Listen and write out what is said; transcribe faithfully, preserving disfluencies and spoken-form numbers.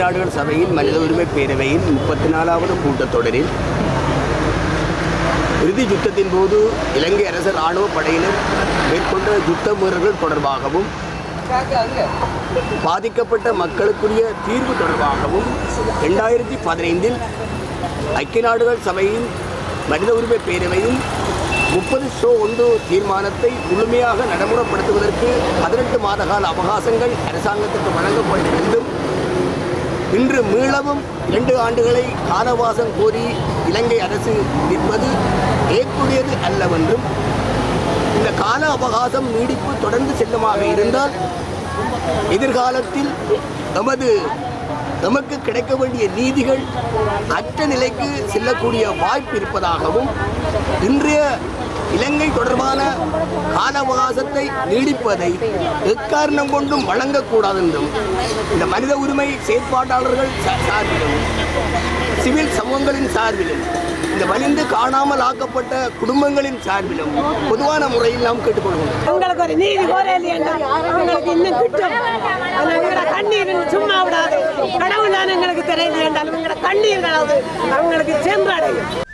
நாடுகள் சபையின் மனித உரிமை பேரவையின் முப்பத்தி நாலாவது கூட்டத்தொடரில் இறுதி யுத்தத்தின் போது இலங்கை அரசு இராணுவ படையினர் மேற்கொண்ட யுத்த மீறல்கள் தொடர்பாகவும் பாதிக்கப்பட்ட மக்களுக்குரிய தீர்வு தொடர்பாகவும் இரண்டாயிரத்தி பதினைந்தில் ஐக்கிய நாடுகள் சபையின் மனித உரிமை பேரவையின் முப்பது ஷோ ஒன்று தீர்மானத்தை முழுமையாக நடைமுறைப்படுத்துவதற்கு பதினெட்டு மாத கால அவகாசங்கள் அரசாங்கத்திற்கு வழங்கப்பட்டிருந்தும் இன்று மீளவும் இரண்டு ஆண்டுகளை காலவாசம் கோரி இலங்கை அரசு நிற்பது ஏற்புடையது அல்லவென்றும் இந்த கால அவகாசம் நீடிப்பு தொடர்ந்து செல்லுமாக இருந்தால் எதிர்காலத்தில் நமது நமக்கு கிடைக்க வேண்டிய நீதிகள் அற்ற நிலைக்கு செல்லக்கூடிய வாய்ப்பு இருப்பதாகவும் இன்றைய இலங்கை தொடர்பான கால அவகாசத்தை நீடிப்பதை எக்காரணம் கொண்டும் வழங்கக்கூடாது என்றும் இந்த மனித உரிமை செயற்பாட்டாளர்கள் சார்பிலும் சிவில் சமூகங்களின் சார்பிலும் இந்த வலிந்து காணாமல் ஆக்கப்பட்ட குடும்பங்களின் சார்பிலும் பொதுவான முறையில் நாம் கேட்டுக்கொள்வோம். உங்களுக்கு ஒரு நீதி கோரலையா அவங்களுக்கு இன்னும் கிட்டும். எங்களோட கண்ணீர் சும்மா விடாது. கடவுளான எங்களுக்கு தெரியல என்றாலும் எங்களோட கண்ணீர்களாவது அவங்களுக்கு சென்றடையும்.